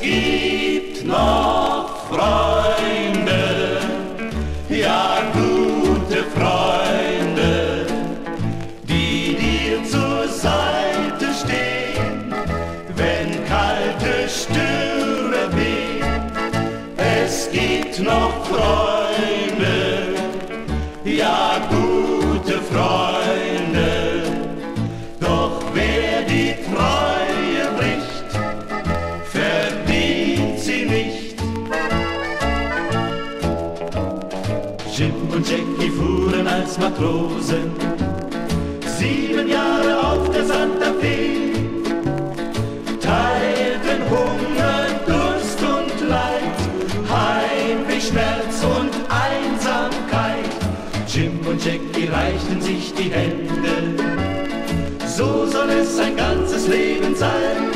gibt noch Freunde, ja gute Freunde, die dir zur Seite stehen, wenn kalte Stürme wehen. Es gibt noch Freunde, ja gute Freunde, doch wer die Treue bricht, verdient sie nicht. Jim und Jackie fuhren als Matrosen 7 Jahre auf der Santa Fe, teilten Hunger, Durst und Leid, Heimweh, Schmerz und Einsamkeit. Jim und Jackie reichten sich die Hände, so soll es ein ganzes Leben sein.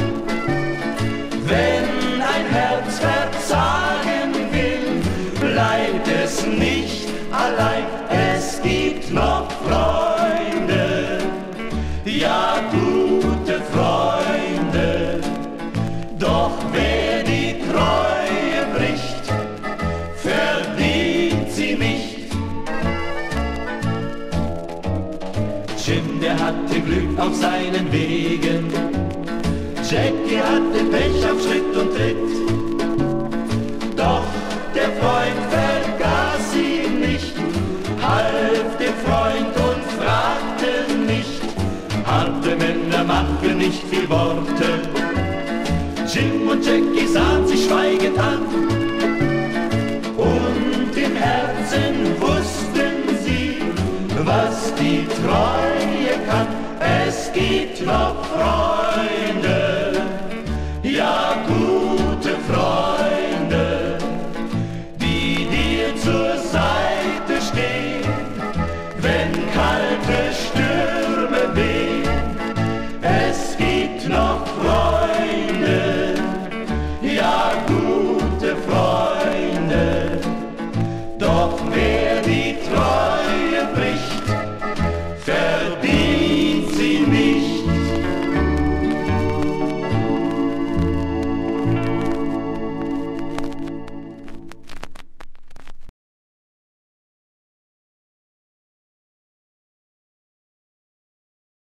Wenn ein Herz verzagen will, bleibt es nicht allein. Es gibt noch Freunde, ja gute Freunde, doch wer die Treue bricht, verdient sie nicht. Jim, der hatte Glück auf seinen Wegen, Jackie hatte Pech auf Schritt und Tritt, doch der Freund vergaß ihn nicht, half dem Freund und fragte nicht. Harte Männer machen nicht viel Worte. Jim und Jackie sahen sich schweigend an, und im Herzen wussten sie, was die Treue kann. Es gibt noch Freunde,